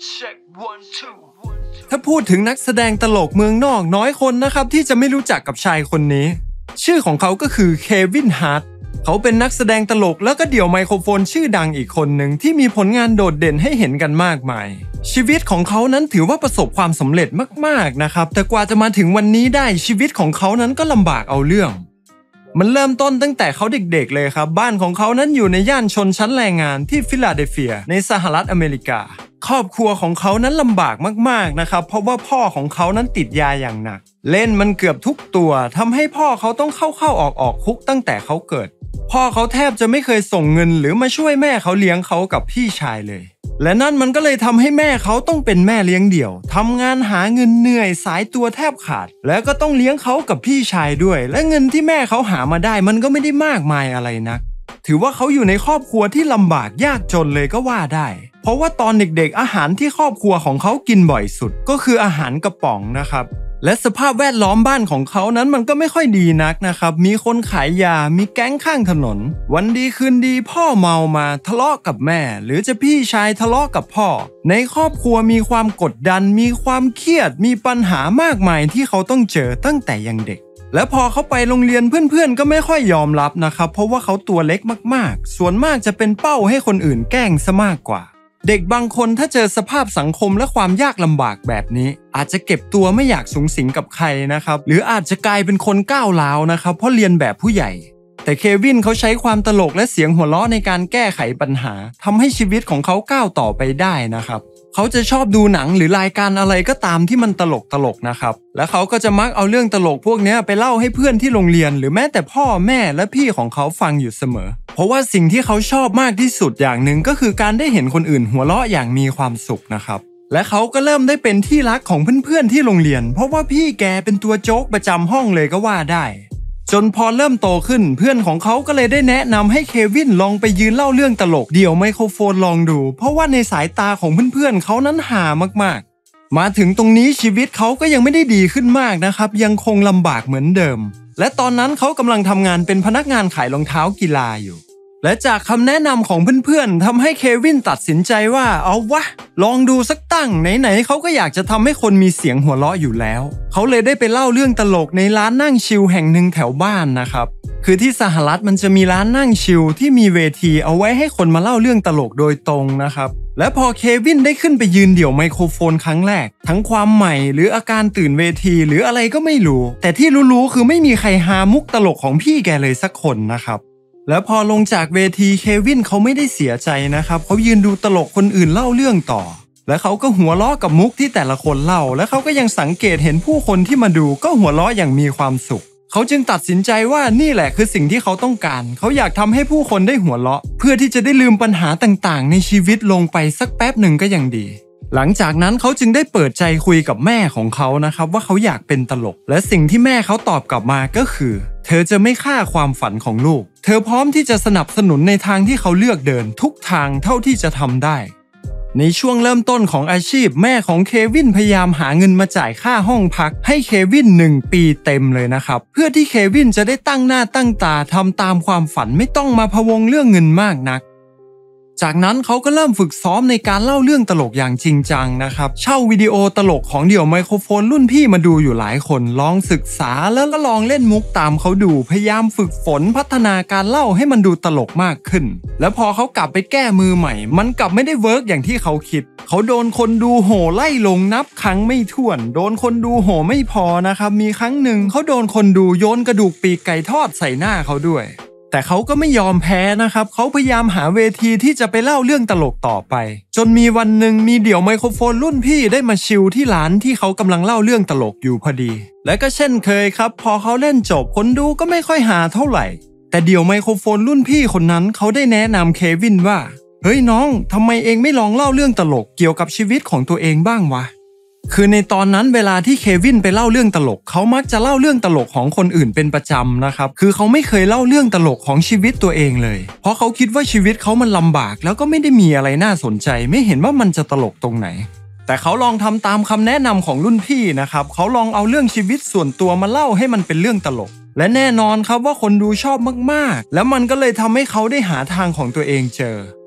ถ้าพูดถึงนักแสดงตลกเมืองนอกน้อยคนนะครับที่จะไม่รู้จักกับชายคนนี้ชื่อของเขาก็คือเควินฮาร์ตเขาเป็นนักแสดงตลกแล้วก็เดี่ยวไมโครโฟนชื่อดังอีกคนหนึ่งที่มีผลงานโดดเด่นให้เห็นกันมากมายชีวิตของเขานั้นถือว่าประสบความสำเร็จมากๆนะครับแต่กว่าจะมาถึงวันนี้ได้ชีวิตของเขานั้นก็ลำบากเอาเรื่องมันเริ่มต้นตั้งแต่เขาเด็กๆเลยครับบ้านของเขานั้นอยู่ในย่านชนชั้นแรงงานที่ฟิลาเดลเฟียในสหรัฐอเมริกาครอบครัวของเขานั้นลำบากมากๆนะครับเพราะว่าพ่อของเขานั้นติดยาอย่างหนักเล่นมันเกือบทุกตัวทำให้พ่อเขาต้องเข้าออกคุกตั้งแต่เขาเกิดพ่อเขาแทบจะไม่เคยส่งเงินหรือมาช่วยแม่เขาเลี้ยงเขากับพี่ชายเลยและนั่นมันก็เลยทำให้แม่เขาต้องเป็นแม่เลี้ยงเดี่ยวทำงานหาเงินเหนื่อยสายตัวแทบขาดแล้วก็ต้องเลี้ยงเขากับพี่ชายด้วยและเงินที่แม่เขาหามาได้มันก็ไม่ได้มากมายอะไรนักถือว่าเขาอยู่ในครอบครัวที่ลำบากยากจนเลยก็ว่าได้เพราะว่าตอนเด็กๆอาหารที่ครอบครัวของเขากินบ่อยสุดก็คืออาหารกระป๋องนะครับและสภาพแวดล้อมบ้านของเขานั้นมันก็ไม่ค่อยดีนักนะครับมีคนขายยามีแก๊งข้างถนนวันดีคืนดีพ่อเมามาทะเลาะกับแม่หรือจะพี่ชายทะเลาะกับพ่อในครอบครัวมีความกดดันมีความเครียดมีปัญหามากมายที่เขาต้องเจอตั้งแต่ยังเด็กและพอเขาไปโรงเรียนเพื่อนๆก็ไม่ค่อยยอมรับนะครับเพราะว่าเขาตัวเล็กมากๆส่วนมากจะเป็นเป้าให้คนอื่นแกล้งซะมากกว่าเด็กบางคนถ้าเจอสภาพสังคมและความยากลำบากแบบนี้อาจจะเก็บตัวไม่อยากสุงสิงกับใครนะครับหรืออาจจะกลายเป็นคนก้าวร้าวนะครับเพราะเรียนแบบผู้ใหญ่แต่เควินเขาใช้ความตลกและเสียงหัวเราะในการแก้ไขปัญหาทำให้ชีวิตของเขาก้าวต่อไปได้นะครับเขาจะชอบดูหนังหรือรายการอะไรก็ตามที่มันตลกนะครับและเขาก็จะมักเอาเรื่องตลกพวกนี้ไปเล่าให้เพื่อนที่โรงเรียนหรือแม้แต่พ่อแม่และพี่ของเขาฟังอยู่เสมอเพราะว่าสิ่งที่เขาชอบมากที่สุดอย่างหนึ่งก็คือการได้เห็นคนอื่นหัวเราะอย่างมีความสุขนะครับและเขาก็เริ่มได้เป็นที่รักของเพื่อนๆที่โรงเรียนเพราะว่าพี่แกเป็นตัวโจ๊กประจำห้องเลยก็ว่าได้จนพอเริ่มโตขึ้นเพื่อนของเขาก็เลยได้แนะนำให้เควินลองไปยืนเล่าเรื่องตลกเดี่ยวไมโครโฟนลองดูเพราะว่าในสายตาของเพื่อนๆเขานั้นหามากๆมาถึงตรงนี้ชีวิตเขาก็ยังไม่ได้ดีขึ้นมากนะครับยังคงลำบากเหมือนเดิมและตอนนั้นเขากำลังทำงานเป็นพนักงานขายรองเท้ากีฬาอยู่และจากคำแนะนำของเพื่อนๆทำให้เควินตัดสินใจว่าเอาวะลองดูสักตั้งไหนๆเขาก็อยากจะทำให้คนมีเสียงหัวเราะอยู่แล้วเขาเลยได้ไปเล่าเรื่องตลกในร้านนั่งชิลแห่งหนึ่งแถวบ้านนะครับคือที่สหรัฐมันจะมีร้านนั่งชิลที่มีเวทีเอาไว้ให้คนมาเล่าเรื่องตลกโดยตรงนะครับและพอเควินได้ขึ้นไปยืนเดี่ยวไมโครโฟนครั้งแรกทั้งความใหม่หรืออาการตื่นเวทีหรืออะไรก็ไม่รู้แต่ที่รู้ๆคือไม่มีใครหามุกตลกของพี่แกเลยสักคนนะครับแล้วพอลงจากเวทีเควินเขาไม่ได้เสียใจนะครับเขายืนดูตลกคนอื่นเล่าเรื่องต่อและเขาก็หัวเราะกับมุกที่แต่ละคนเล่าและเขาก็ยังสังเกตเห็นผู้คนที่มาดูก็หัวเราะอย่างมีความสุขเขาจึงตัดสินใจว่านี่แหละคือสิ่งที่เขาต้องการเขาอยากทำให้ผู้คนได้หัวเราะเพื่อที่จะได้ลืมปัญหาต่างๆในชีวิตลงไปสักแป๊บหนึ่งก็ยังดีหลังจากนั้นเขาจึงได้เปิดใจคุยกับแม่ของเขานะครับว่าเขาอยากเป็นตลกและสิ่งที่แม่เขาตอบกลับมาก็คือเธอจะไม่ฆ่าความฝันของลูกเธอพร้อมที่จะสนับสนุนในทางที่เขาเลือกเดินทุกทางเท่าที่จะทำได้ในช่วงเริ่มต้นของอาชีพแม่ของเควินพยายามหาเงินมาจ่ายค่าห้องพักให้เควิน1 ปีเต็มเลยนะครับเพื่อที่เควินจะได้ตั้งหน้าตั้งตาทำตามความฝันไม่ต้องมาพะวงเรื่องเงินมากนักจากนั้นเขาก็เริ่มฝึกซ้อมในการเล่าเรื่องตลกอย่างจริงจังนะครับเช่าวิดีโอตลกของเดี่ยวไมโครโฟนรุ่นพี่มาดูอยู่หลายคนลองศึกษาแล้วก็ลองเล่นมุกตามเขาดูพยายามฝึกฝนพัฒนาการเล่าให้มันดูตลกมากขึ้นแล้วพอเขากลับไปแก้มือใหม่มันกลับไม่ได้เวิร์กอย่างที่เขาคิดเขาโดนคนดูโห่ไล่ลงนับครั้งไม่ถ้วนโดนคนดูโห่ไม่พอนะครับมีครั้งหนึ่งเขาโดนคนดูโยนกระดูกปีกไก่ทอดใส่หน้าเขาด้วยแต่เขาก็ไม่ยอมแพ้นะครับเขาพยายามหาเวทีที่จะไปเล่าเรื่องตลกต่อไปจนมีวันหนึ่งมีเดี่ยวไมโครโฟนรุ่นพี่ได้มาชิลที่ร้านที่เขากำลังเล่าเรื่องตลกอยู่พอดีและก็เช่นเคยครับพอเขาเล่นจบคนดูก็ไม่ค่อยหาเท่าไหร่แต่เดี่ยวไมโครโฟนรุ่นพี่คนนั้นเขาได้แนะนำเควินว่าเฮ้ยน้องทำไมเองไม่ลองเล่าเรื่องตลกเกี่ยวกับชีวิตของตัวเองบ้างวะคือในตอนนั้นเวลาที่เควินไปเล่าเรื่องตลกเขามักจะเล่าเรื่องตลกของคนอื่นเป็นประจำนะครับคือเขาไม่เคยเล่าเรื่องตลกของชีวิตตัวเองเลยเพราะเขาคิดว่าชีวิตเขามันลำบากแล้วก็ไม่ได้มีอะไรน่าสนใจไม่เห็นว่ามันจะตลกตรงไหนแต่เขาลองทำตามคำแนะนำของรุ่นพี่นะครับเขาลองเอาเรื่องชีวิตส่วนตัวมาเล่าให้มันเป็นเรื่องตลกและแน่นอนครับว่าคนดูชอบมากๆแล้วมันก็เลยทำให้เขาได้หาทางของตัวเองเจอ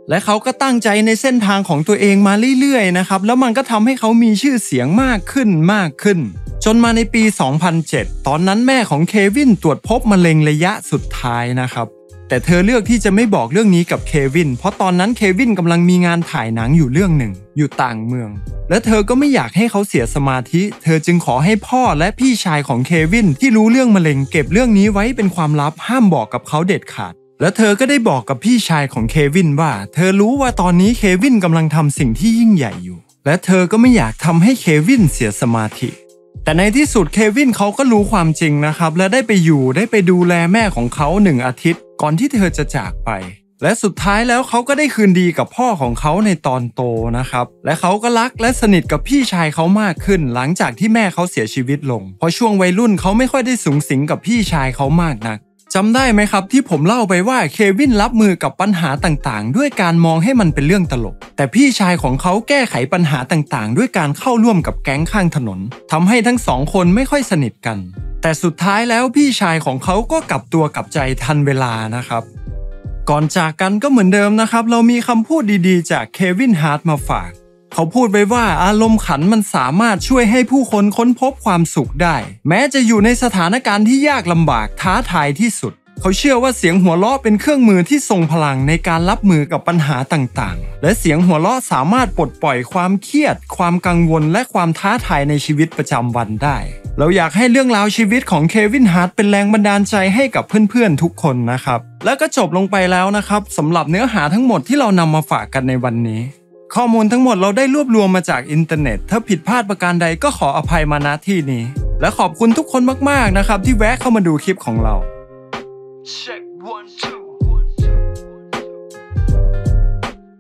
และเขาก็ตั้งใจในเส้นทางของตัวเองมาเรื่อยๆนะครับแล้วมันก็ทำให้เขามีชื่อเสียงมากขึ้นจนมาในปี 2007 ตอนนั้นแม่ของเควินตรวจพบมะเร็งระยะสุดท้ายนะครับแต่เธอเลือกที่จะไม่บอกเรื่องนี้กับเควินเพราะตอนนั้นเควินกำลังมีงานถ่ายหนังอยู่เรื่องหนึ่งอยู่ต่างเมืองและเธอก็ไม่อยากให้เขาเสียสมาธิเธอจึงขอให้พ่อและพี่ชายของเควินที่รู้เรื่องมะเร็งเก็บเรื่องนี้ไว้เป็นความลับห้ามบอกกับเขาเด็ดขาดและเธอก็ได้บอกกับพี่ชายของเควินว่าเธอรู้ว่าตอนนี้เควินกำลังทำสิ่งที่ยิ่งใหญ่อยู่และเธอก็ไม่อยากทำให้เควินเสียสมาธิแต่ในที่สุดเควินเขาก็รู้ความจริงนะครับและได้ไปดูแลแม่ของเขา1 อาทิตย์ก่อนที่เธอจะจากไปและสุดท้ายแล้วเขาก็ได้คืนดีกับพ่อของเขาในตอนโตนะครับและเขาก็รักและสนิทกับพี่ชายเขามากขึ้นหลังจากที่แม่เขาเสียชีวิตลงเพราะช่วงวัยรุ่นเขาไม่ค่อยได้สุงสิงกับพี่ชายเขามากนักจำได้ไหมครับที่ผมเล่าไปว่าเควินรับมือกับปัญหาต่างๆด้วยการมองให้มันเป็นเรื่องตลกแต่พี่ชายของเขาแก้ไขปัญหาต่างๆด้วยการเข้าร่วมกับแก๊งข้างถนนทำให้ทั้ง2 คนไม่ค่อยสนิทกันแต่สุดท้ายแล้วพี่ชายของเขาก็กลับตัวกลับใจทันเวลานะครับก่อนจากกันก็เหมือนเดิมนะครับเรามีคำพูดดีๆจากเควินฮาร์ทมาฝากเขาพูดไว้ว่าอารมณ์ขันมันสามารถช่วยให้ผู้คนค้นพบความสุขได้แม้จะอยู่ในสถานการณ์ที่ยากลำบากท้าทายที่สุดเขาเชื่อว่าเสียงหัวเราะเป็นเครื่องมือที่ทรงพลังในการรับมือกับปัญหาต่างๆและเสียงหัวเราะสามารถปลดปล่อยความเครียดความกังวลและความท้าทายในชีวิตประจำวันได้เราอยากให้เรื่องราวชีวิตของเควินฮาร์ทเป็นแรงบันดาลใจให้กับเพื่อนๆทุกคนนะครับแล้วก็จบลงไปแล้วนะครับสำหรับเนื้อหาทั้งหมดที่เรานำมาฝากกันในวันนี้ข้อมูลทั้งหมดเราได้รวบรวมมาจากอินเทอร์เน็ตถ้าผิดพลาดประการใดก็ขออภัยมาณที่นี้และขอบคุณทุกคนมากๆนะครับที่แวะเข้ามาดูคลิปของเรา Check 1 2